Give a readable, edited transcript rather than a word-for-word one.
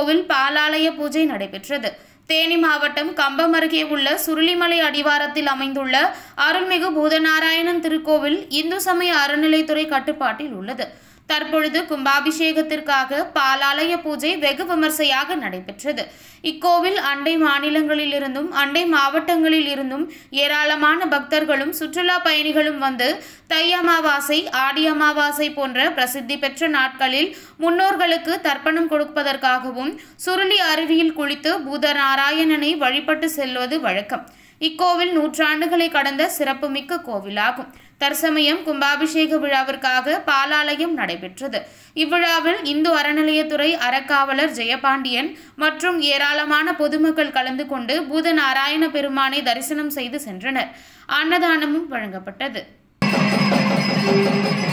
இக்கோவில் பாலாலய பூஜை நடைபெற்றது. தேனி மாவட்டம் கம்பம் அருகே உள்ள சுருளிமலை அடிவாரத்தில் அமைந்துள்ள அருள்மிகு பூதநாராயணன் திருக்கோவில் இந்து சமய அறநிலைத்துறை கட்டுப்பாட்டில் உள்ளது. தற்பொழுது கும்பாபிஷேகத்திற்காக பாலாலய பூஜை வெகு விமர்சையாக நடைபெற்றது. இக்கோவில் அண்டை மாநிலங்களிலிருந்தும் அண்டை மாவட்டங்களில் இருந்தும் ஏராளமான பக்தர்களும் சுற்றுலா பயணிகளும் வந்து தை அமாவாசை, ஆடி அமாவாசை போன்ற பிரசித்தி பெற்ற நாட்களில் முன்னோர்களுக்கு தர்ப்பணம் கொடுப்பதற்காகவும் சுருளி அருவியில் குளித்து பூதநாராயணனை வழிபட்டு செல்வது வழக்கம். இக்கோவில் நூற்றாண்டுகளை கடந்த சிறப்புமிக்க கோவிலாகும். தற்சமயம் கும்பாபிஷேக விழாவிற்காக பாலாலயம் நடைபெற்றது. இவ்விழாவில் இந்து அறநிலையத்துறை அறக்காவலர் ஜெயபாண்டியன் மற்றும் ஏராளமான பொதுமக்கள் கலந்து கொண்டு பூதநாராயண பெருமானை தரிசனம் செய்து சென்றனர். அன்னதானமும் வழங்கப்பட்டது.